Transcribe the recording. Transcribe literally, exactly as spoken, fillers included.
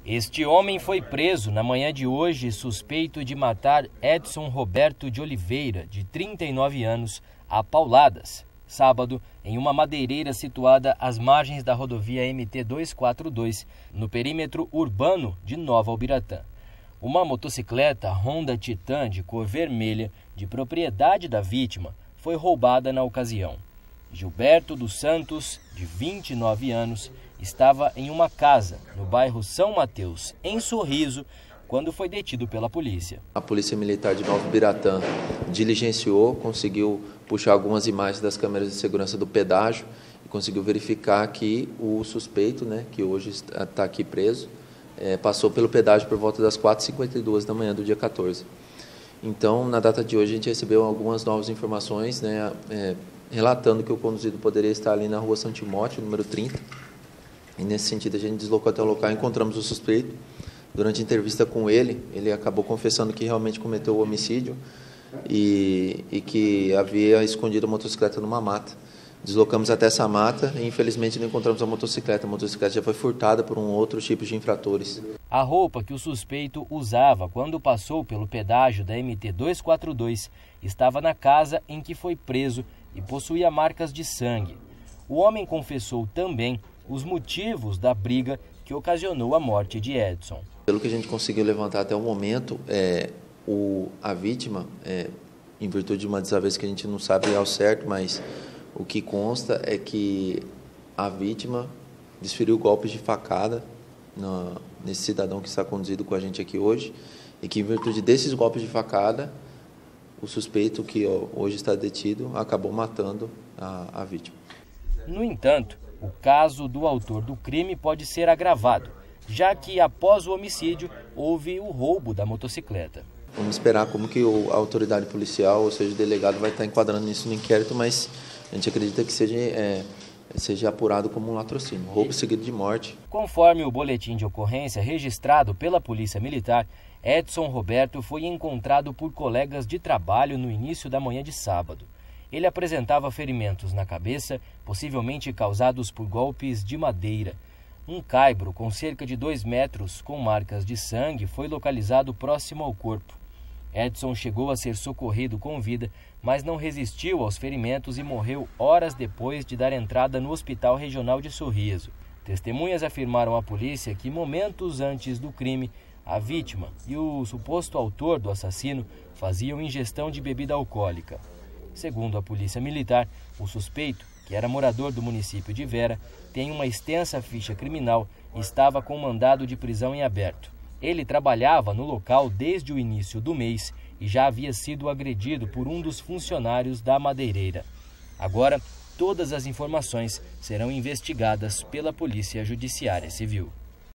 Este homem foi preso na manhã de hoje, suspeito de matar Edson Roberto de Oliveira, de trinta e nove anos, a pauladas, sábado, em uma madeireira situada às margens da rodovia M T duzentos e quarenta e dois, no perímetro urbano de Nova Albiratã. Uma motocicleta Honda Titan de cor vermelha, de propriedade da vítima, foi roubada na ocasião. Gilberto dos Santos, de vinte e nove anos, estava em uma casa no bairro São Mateus, em Sorriso, quando foi detido pela polícia. A Polícia Militar de Nova Albiratã diligenciou, conseguiu puxar algumas imagens das câmeras de segurança do pedágio e conseguiu verificar que o suspeito, né, que hoje está aqui preso, é, passou pelo pedágio por volta das quatro e cinquenta e duas da manhã do dia quatorze. Então, na data de hoje, a gente recebeu algumas novas informações, né, é, relatando que o conduzido poderia estar ali na rua São Timóteo, número trinta. E nesse sentido a gente deslocou até o local, encontramos o suspeito. Durante a entrevista com ele, ele acabou confessando que realmente cometeu o homicídio e, e que havia escondido a motocicleta numa mata. Deslocamos até essa mata e infelizmente não encontramos a motocicleta. A motocicleta já foi furtada por um outro tipo de infratores. A roupa que o suspeito usava quando passou pelo pedágio da M T duzentos e quarenta e dois estava na casa em que foi preso e possuía marcas de sangue. O homem confessou também os motivos da briga que ocasionou a morte de Edson. Pelo que a gente conseguiu levantar até o momento, é, o, a vítima, é, em virtude de uma desavença que a gente não sabe ao certo, mas o que consta é que a vítima desferiu golpes de facada no, nesse cidadão que está conduzido com a gente aqui hoje, e que em virtude desses golpes de facada, o suspeito, que hoje está detido, acabou matando a, a vítima. No entanto, o caso do autor do crime pode ser agravado, já que após o homicídio houve o roubo da motocicleta. Vamos esperar como que a autoridade policial, ou seja, o delegado, vai estar enquadrando isso no inquérito, mas a gente acredita que seja, é, seja apurado como um latrocínio, roubo seguido de morte. Conforme o boletim de ocorrência registrado pela Polícia Militar, Edson Roberto foi encontrado por colegas de trabalho no início da manhã de sábado. Ele apresentava ferimentos na cabeça, possivelmente causados por golpes de madeira. Um caibro com cerca de dois metros com marcas de sangue foi localizado próximo ao corpo. Edson chegou a ser socorrido com vida, mas não resistiu aos ferimentos e morreu horas depois de dar entrada no Hospital Regional de Sorriso. Testemunhas afirmaram à polícia que momentos antes do crime, a vítima e o suposto autor do assassino faziam ingestão de bebida alcoólica. Segundo a Polícia Militar, o suspeito, que era morador do município de Vera, tem uma extensa ficha criminal e estava com mandado de prisão em aberto. Ele trabalhava no local desde o início do mês e já havia sido agredido por um dos funcionários da madeireira. Agora, todas as informações serão investigadas pela Polícia Judiciária Civil.